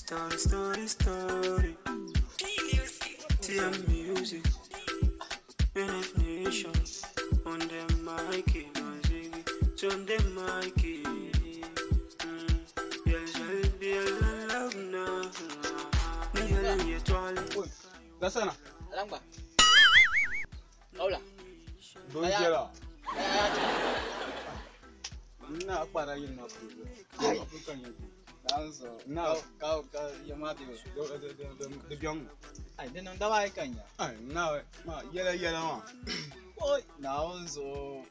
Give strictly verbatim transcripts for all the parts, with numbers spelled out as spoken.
Story, story, story. T M music. N F Nation. On the mic, on the mic. Love now. Gasana. Alamba. Hola. Don't get up. Na para yin na ku. Ai, bukan yin. Dan so, na Kau kau yang mati. do do do do biang. Ai, dia nang dawa ikan ya. Ai, na ma yela yela ma. Oi, now so.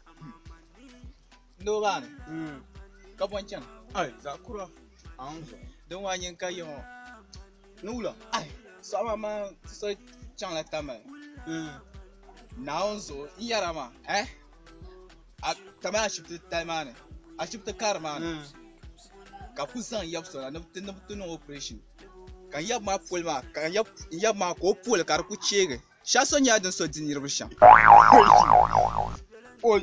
No ban. Hmm. Kau ponchan. Ai, zakura. An so. Don wa yin kai yo. Nula. Ai, sama ma so chang la tama. Hmm. Now so, iyara ma. Eh? A kama ashibta taimane. Ashibta karmane. Hmm. Ka kusan yab so na nabtu nabtu no operation. Kan yab ma pol ma, kan yab yab ma ko pol kar ku chege. Sha so nya den so dinir bishan. Oi.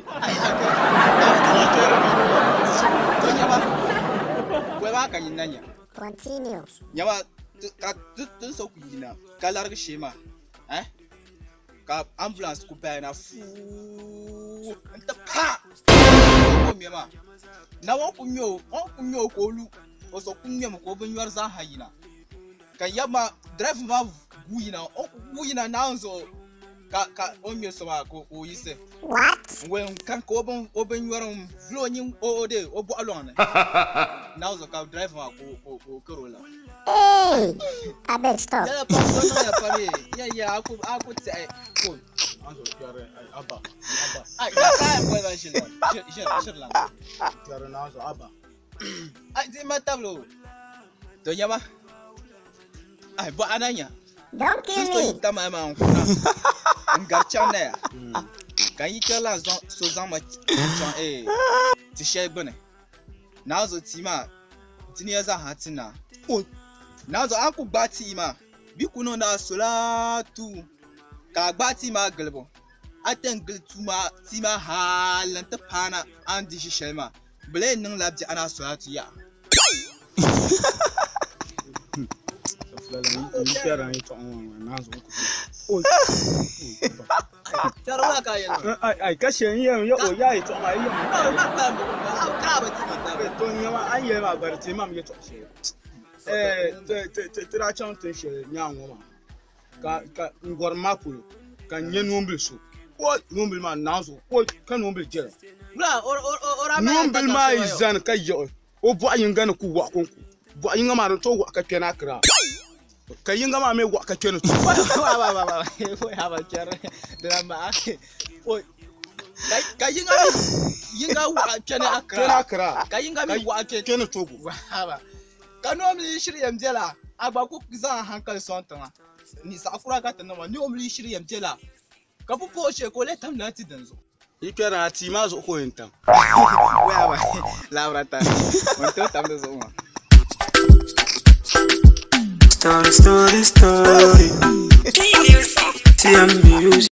Nya ba. Ko ba kan yin nanya. Continue. Nya ba ka tun so ku yina. Ka larga shema. Eh? Ka ambulance ku bayana fu. Anta pa. Ko mi ma. Na wa kunyo, wa kunyo ko lu. O so kunyo ko bin yar za hayina. Kan yaba drive ma guyina, o guyina na so ka ka o mi so ma ko o yise. What? When kan ko bin o bin yar flow nyin o de o bu alon. Na so ka drive ma ko ko ko Corolla. Hey! I beg stop. Ya pa so na ya pa ni. Ya ya aku aku sai ko. An so yare ai aba. Aba. Ai ka ka ko ba shi lan. Shi shi lan. Yare na so aba. Ai di matablo. To yaba. Ai ba ananya. Don't kill Sisto me. ita ma ma nkuna. Ngarcha na ya. Kan yi kala zo so zama chan eh. Ti she gbene. Na zo ti ma ti ni za ha ti na. O. Na zo an ku gba ti ma. Bi kuno na solatu. Ka gba ti ma galbo. Aten gil tu ma ti ma halan ta pana an di shi shema. Ble nin labji ana solatu ya. Ni kera ni to na so ku. Oi. Tara wa ka yana. Ai ai kashe yin yo o yayi to ai yin. Ba ba ta mu. Ka ba ti ta ba. To ni ma an yi ma bar ti ma mi to she. Eh, te te te ra chan te she nya ngo ma. Ka ka ngor ma pu. Ka nye numbil so. Oi, numbil ma na so. Oi, ka numbil je. Bra or or or ama. Numbil ma izan ka yo. O bu ayin ga ku wa kon ku. Bu ayin ma ro to wa ka kena kra. Ka yin ga ma me wa ka kena to. Ba ba ba ba. Oi ha ba kere. Drama. Oi. Ka ka yin ga yin ga wa kena akra. Kena kra. Ka yin ga mi wa ke Kena to go. ba ba. Ka no mi shirye mjela. Agba ku zan hankal son tan. Ni sa kura ka tan ma ni o mi shirye mjela. Ka fu po she ko le tam na ti danzo. Ikera ti ma zo ko entam. Wa ba. Labrata. Monto tam da zo ma. Story, story, story. T M music.